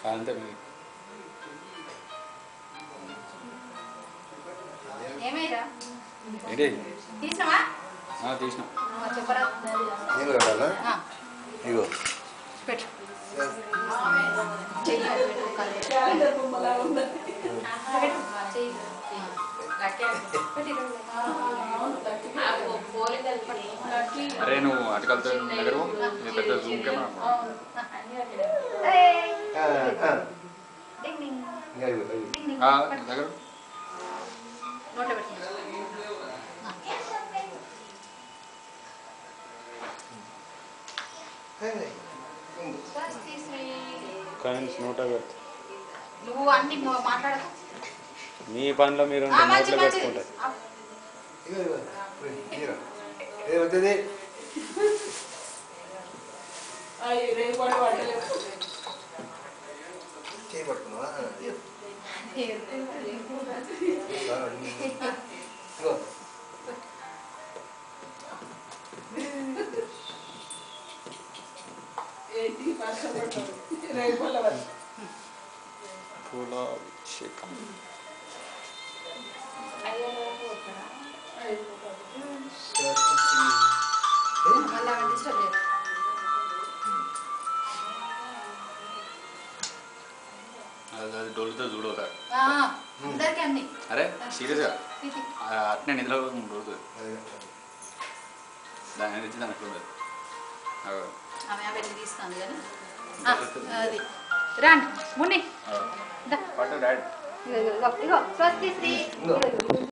అంతే మీరు ఏమైరా ఏంటి తీసినావా తీసిన చెప్పరా నేను కూడా ఇగో పెట్టు అరే నువ్వు అటుకలతో దగ్గర పెద్ద జూమ్ కెమెరా దగ్గర కాయిన్స్ నోట పెడతా నువ్వు అన్ని మాట్లాడకు మీ పనిలో మీరు నోట్లో పెట్టుకుంటారు ఏమవుతుంది చేయబట్టుకున్నావా పూలాభిషేకం అది డోలుతో చూడవుతా అందరికీ అన్ని అరే సీరియస్గా అట్నే నిద్ర రోజు దాని తెచ్చి దాని అట్లా ఉండదు ఆమె వెళ్ళి తీస్తాను కానీ అది రాండి మున్ని పట్టు డాడీ ఇగో స్వస్తి శ్రీ